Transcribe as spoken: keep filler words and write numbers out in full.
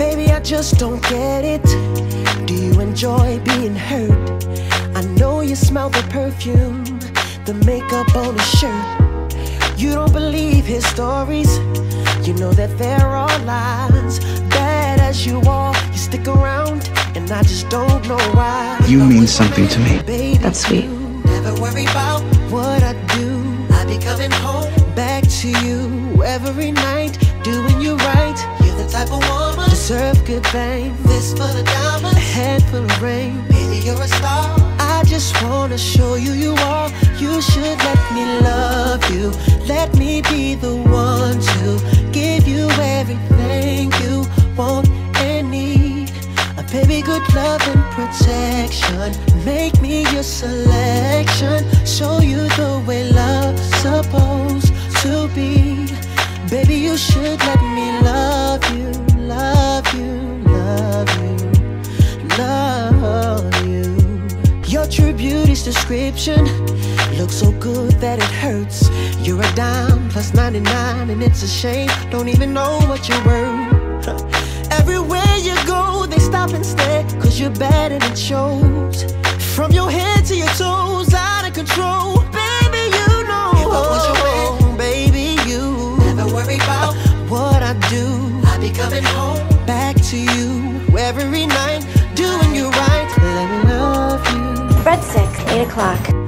Baby, I just don't get it. Do you enjoy being hurt? I know you smell the perfume, the makeup on his shirt. You don't believe his stories. You know that there are lies. Bad as you are, you stick around, and I just don't know why. You mean something to me. Baby, That's sweet. never worry about what I do. I be coming home back to you every night, doing you right. You're the type of woman deserve good fame. This full of diamonds, a head full of rain. Baby, you're a star. I just wanna show you you are. You should let me love you. Let me be the one to give you everything you want and need. A baby, good love and protection. Make me your selection. Show you the way love's supposed to be. Baby, you should let me love you, love you, love you, love you. Your true beauty's description looks so good that it hurts. You're a dime plus ninety-nine, and it's a shame, don't even know what you're worth. Everywhere you go, they stop and stare, cause you're bad and it shows. From your head to your toes, out of control. Baby, you know what was your way? Baby, you never worry about what I do. I be coming home back to you every night, doing you right. Let me love you. Breadstick, eight o'clock.